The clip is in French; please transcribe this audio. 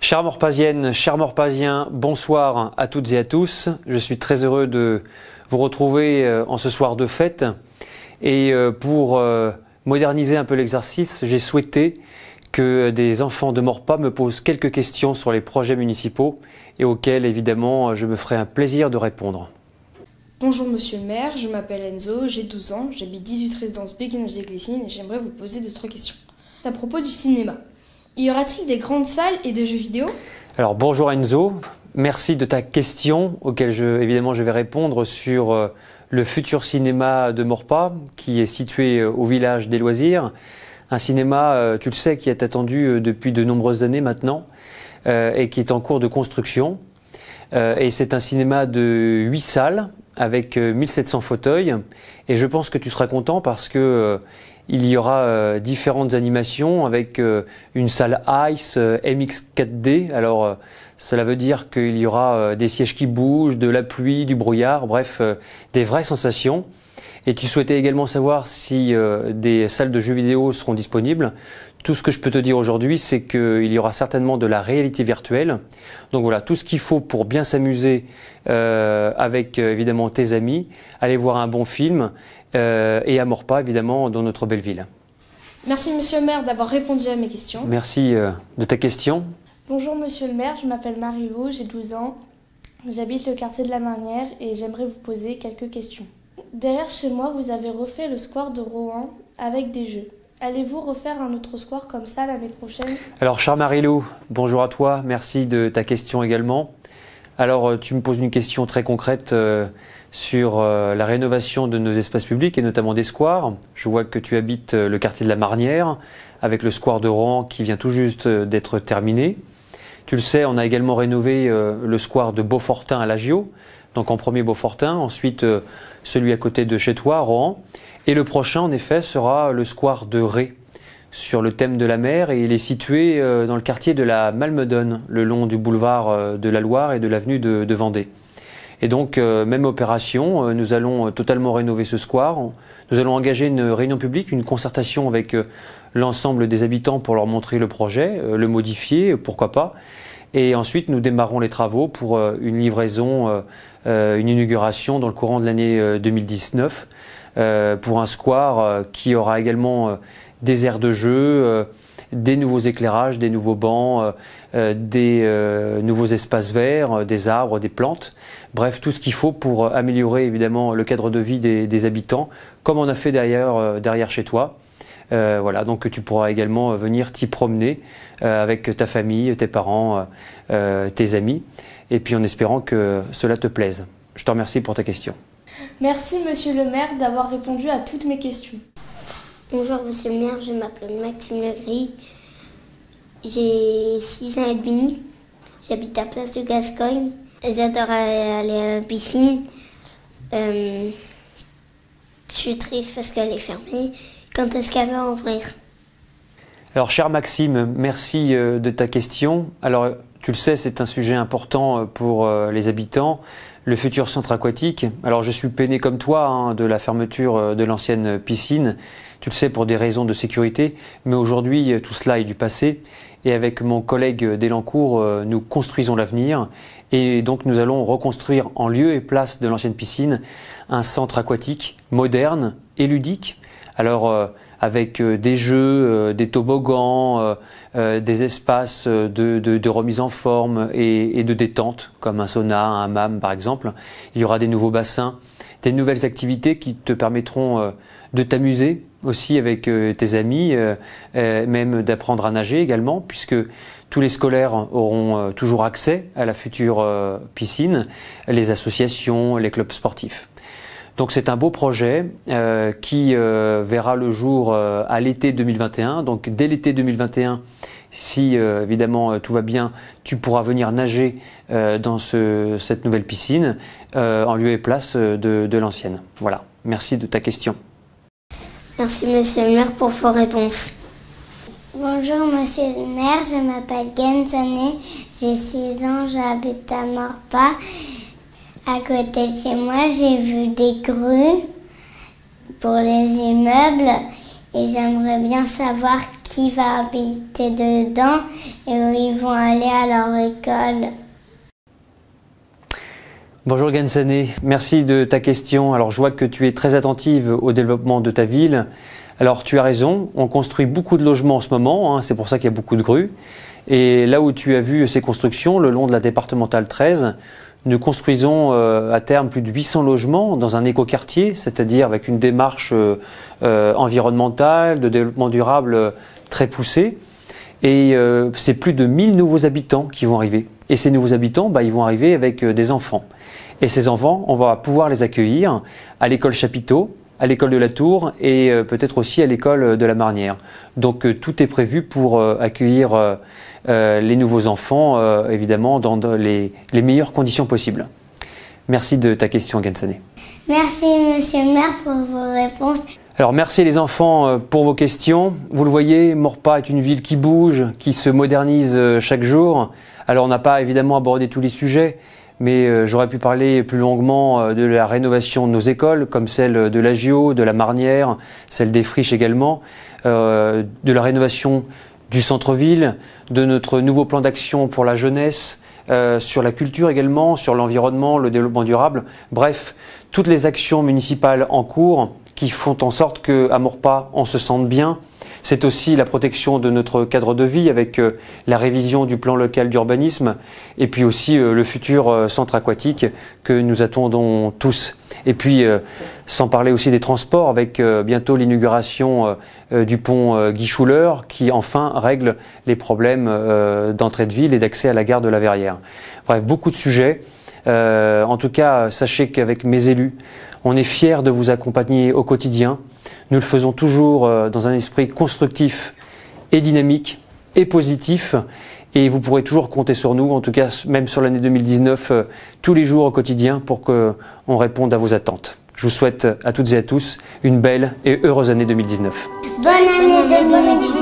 Chère Morpasienne, chers Morpasiens, bonsoir à toutes et à tous. Je suis très heureux de vous retrouver en ce soir de fête. Et pour moderniser un peu l'exercice, j'ai souhaité que des enfants de Morpa me posent quelques questions sur les projets municipaux et auxquels, évidemment, je me ferai un plaisir de répondre. Bonjour Monsieur le maire, je m'appelle Enzo, j'ai 12 ans, j'habite 18 résidence Béguinage des Glycines et j'aimerais vous poser 2-3 questions. À propos du cinéma, y aura-t-il des grandes salles et de jeux vidéo? Alors bonjour Enzo, merci de ta question auquel évidemment je vais répondre sur le futur cinéma de Morpa qui est situé au village des loisirs. Un cinéma, tu le sais, qui est attendu depuis de nombreuses années maintenant et qui est en cours de construction. Et c'est un cinéma de 8 salles avec 1700 fauteuils et je pense que tu seras content parce que il y aura différentes animations avec une salle ICE MX4D. Alors cela veut dire qu'il y aura des sièges qui bougent, de la pluie, du brouillard, bref, des vraies sensations. Et tu souhaitais également savoir si des salles de jeux vidéo seront disponibles. Tout ce que je peux te dire aujourd'hui, c'est qu'il y aura certainement de la réalité virtuelle. Donc voilà, tout ce qu'il faut pour bien s'amuser avec évidemment tes amis, aller voir un bon film et à Morpa évidemment dans notre belle ville. Merci Monsieur le maire d'avoir répondu à mes questions. Merci de ta question. Bonjour Monsieur le maire, je m'appelle Marie-Lou, j'ai 12 ans. J'habite le quartier de la Marnière et j'aimerais vous poser quelques questions. Derrière chez moi, vous avez refait le square de Rohan avec des jeux. Allez-vous refaire un autre square comme ça l'année prochaine? Alors, chère Marie-Lou, bonjour à toi. Merci de ta question également. Alors, tu me poses une question très concrète sur la rénovation de nos espaces publics et notamment des squares. Je vois que tu habites le quartier de la Marnière avec le square de Rohan qui vient tout juste d'être terminé. Tu le sais, on a également rénové le square de Beaufortin à l'Agio. Donc en premier Beaufortin, ensuite celui à côté de chez toi, Rohan. Et le prochain, en effet, sera le square de Ré, sur le thème de la mer. Et il est situé dans le quartier de la Malmedonne, le long du boulevard de la Loire et de l'avenue de Vendée. Et donc, même opération, nous allons totalement rénover ce square. Nous allons engager une réunion publique, une concertation avec l'ensemble des habitants pour leur montrer le projet, le modifier, pourquoi pas. Et ensuite, nous démarrons les travaux pour une livraison, une inauguration dans le courant de l'année 2019 pour un square qui aura également des aires de jeu, des nouveaux éclairages, des nouveaux bancs, des nouveaux espaces verts, des arbres, des plantes. Bref, tout ce qu'il faut pour améliorer évidemment le cadre de vie des habitants, comme on a fait derrière chez toi. Voilà, donc tu pourras également venir t'y promener avec ta famille, tes parents, tes amis, et puis en espérant que cela te plaise. Je te remercie pour ta question. Merci Monsieur le maire d'avoir répondu à toutes mes questions. Bonjour Monsieur le maire, je m'appelle Maxime Legris, j'ai 6 ans et demi, j'habite à Place de Gascogne, j'adore aller à la piscine, je suis triste parce qu'elle est fermée. Quand est-ce qu'elle va ouvrir? Alors, cher Maxime, merci de ta question. Alors, tu le sais, c'est un sujet important pour les habitants, le futur centre aquatique. Alors, je suis peiné comme toi de la fermeture de l'ancienne piscine, tu le sais, pour des raisons de sécurité. Mais aujourd'hui, tout cela est du passé. Et avec mon collègue Delancourt, nous construisons l'avenir. Et donc, nous allons reconstruire en lieu et place de l'ancienne piscine un centre aquatique moderne et ludique. Alors avec des jeux, des toboggans, des espaces de remise en forme et de détente, comme un sauna, un hammam par exemple. Il y aura des nouveaux bassins, des nouvelles activités qui te permettront de t'amuser aussi avec tes amis, même d'apprendre à nager également, puisque tous les scolaires auront toujours accès à la future piscine, les associations, les clubs sportifs. Donc c'est un beau projet qui verra le jour à l'été 2021. Donc dès l'été 2021, si évidemment tout va bien, tu pourras venir nager dans cette nouvelle piscine en lieu et place de l'ancienne. Voilà, merci de ta question. Merci Monsieur le maire pour vos réponses. Bonjour Monsieur le maire, je m'appelle Genzane, j'ai 6 ans, j'habite à Morpa. À côté de chez moi, j'ai vu des grues pour les immeubles et j'aimerais bien savoir qui va habiter dedans et où ils vont aller à leur école. Bonjour Gensané, merci de ta question. Alors je vois que tu es très attentive au développement de ta ville. Alors tu as raison, on construit beaucoup de logements en ce moment, c'est pour ça qu'il y a beaucoup de grues. Et là où tu as vu ces constructions, le long de la départementale 13, nous construisons à terme plus de 800 logements dans un écoquartier, c'est-à-dire avec une démarche environnementale, de développement durable très poussée. Et c'est plus de 1000 nouveaux habitants qui vont arriver. Et ces nouveaux habitants, ils vont arriver avec des enfants. Et ces enfants, on va pouvoir les accueillir à l'école Chapiteau, à l'école de la Tour et peut-être aussi à l'école de la Marnière. Donc tout est prévu pour accueillir les nouveaux enfants, évidemment, dans les meilleures conditions possibles. Merci de ta question, Gensané. Merci, monsieur le maire, pour vos réponses. Alors merci les enfants pour vos questions. Vous le voyez, Maurepas est une ville qui bouge, qui se modernise chaque jour. Alors on n'a pas évidemment abordé tous les sujets, mais j'aurais pu parler plus longuement de la rénovation de nos écoles, comme celle de l'Agio, de la Marnière, celle des Friches également, de la rénovation du centre-ville, de notre nouveau plan d'action pour la jeunesse, sur la culture également, sur l'environnement, le développement durable. Bref, toutes les actions municipales en cours qui font en sorte qu'à Maurepas, on se sente bien. C'est aussi la protection de notre cadre de vie avec la révision du plan local d'urbanisme et puis aussi le futur centre aquatique que nous attendons tous. Et puis, sans parler aussi des transports avec bientôt l'inauguration du pont Guy Schuller qui enfin règle les problèmes d'entrée de ville et d'accès à la gare de la Verrière. Bref, beaucoup de sujets. En tout cas, sachez qu'avec mes élus, on est fiers de vous accompagner au quotidien. Nous le faisons toujours dans un esprit constructif et dynamique et positif. Et vous pourrez toujours compter sur nous, en tout cas même sur l'année 2019, tous les jours au quotidien pour qu'on réponde à vos attentes. Je vous souhaite à toutes et à tous une belle et heureuse année 2019. Bonne année 2019.